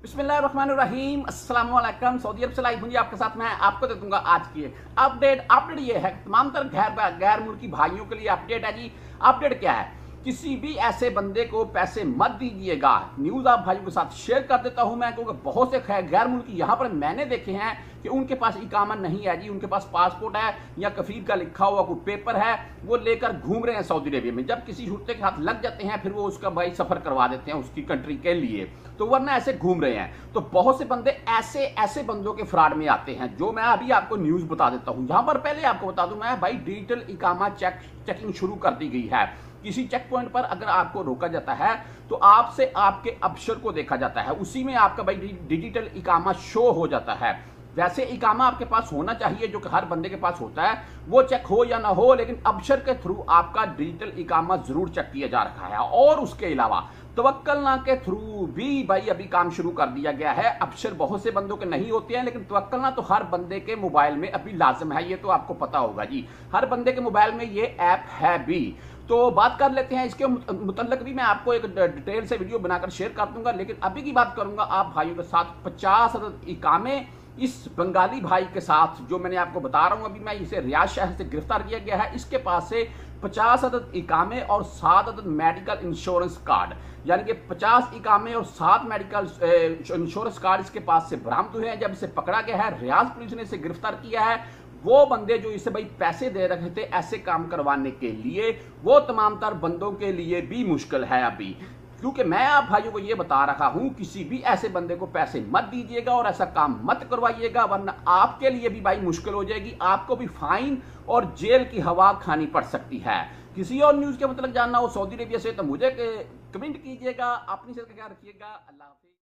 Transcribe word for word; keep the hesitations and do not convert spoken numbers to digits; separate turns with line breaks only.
बिस्मिल्लाहिर्रहमानिर्रहीम, अस्सलाम वालेकुम। सऊदी अरब से लाइव हूँ जी आपके साथ। मैं आपको दे दूंगा आज की अपडेट। अपडेट ये है तमाम तरह गैर गैर मुल्की भाइयों के लिए अपडेट है जी। अपडेट क्या है? किसी भी ऐसे बंदे को पैसे मत दीजिएगा। न्यूज़ आप भाइयों के साथ शेयर कर देता हूं मैं, क्योंकि बहुत से गैर मुल्की यहाँ पर मैंने देखे हैं कि उनके पास इकामा नहीं है जी, उनके पास पासपोर्ट है या कफील का लिखा हुआ कोई पेपर है, वो लेकर घूम रहे हैं सऊदी अरेबिया में। जब किसी हुर्ते के हाथ लग जाते हैं फिर वो उसका भाई सफर करवा देते हैं उसकी कंट्री के लिए, तो वरना ऐसे घूम रहे हैं। तो बहुत से बंदे ऐसे ऐसे बंदों के फ्रॉड में आते हैं, जो मैं अभी आपको न्यूज़ बता देता हूँ। यहाँ पर पहले आपको बता दूं मैं भाई, डिजिटल इकामा चेक चेकिंग शुरू कर दी गई है। किसी चेक पॉइंट पर अगर आपको रोका जाता है तो आपसे आपके अबशर को देखा जाता है, उसी में आपका भाई डिजिटल इकामा शो हो जाता है। वैसे इकामा आपके पास होना चाहिए, जो कि हर बंदे के पास होता है, वो चेक हो या ना हो, लेकिन अबशर के थ्रू आपका डिजिटल इकामा जरूर चेक किया जा रहा है। और उसके अलावा तवक्कलना के थ्रू भी भाई अभी काम शुरू कर दिया गया है। अबशर बहुत से बंदों के नहीं होते हैं, लेकिन तवक्कलना तो हर बंदे के मोबाइल में अभी लाजम है, ये तो आपको पता होगा जी। हर बंदे के मोबाइल में ये ऐप है भी। तो बात कर लेते हैं इसके मुतल्लिक भी, मैं आपको एक डिटेल से वीडियो बनाकर शेयर कर दूंगा, लेकिन अभी की बात करूंगा आप भाइयों के साथ। पचास अदद इकामे इस बंगाली भाई के साथ, जो मैंने आपको बता रहा हूं अभी, मैं इसे रियाद शहर से गिरफ्तार किया गया है। इसके पास से पचास अदद इकामे और सात अदद मेडिकल इंश्योरेंस कार्ड, यानी कि पचास इकामे और सात मेडिकल इंश्योरेंस कार्ड इसके पास से बरामद हुए हैं। जब इसे पकड़ा गया है, रियाद पुलिस ने इसे गिरफ्तार किया है। वो बंदे जो इसे भाई पैसे दे रहे थे ऐसे काम करवाने के लिए, वो तमाम तर बंदों के लिए भी मुश्किल है अभी। क्योंकि मैं आप भाइयों को ये बता रहा हूं, किसी भी ऐसे बंदे को पैसे मत दीजिएगा और ऐसा काम मत करवाइएगा, वरना आपके लिए भी भाई मुश्किल हो जाएगी। आपको भी फाइन और जेल की हवा खानी पड़ सकती है। किसी और न्यूज के मतलब जानना हो सऊदी अरेबिया से, तो मुझे कमेंट कीजिएगा। अपनी सेहत का ख्याल रखिएगा। अल्लाह।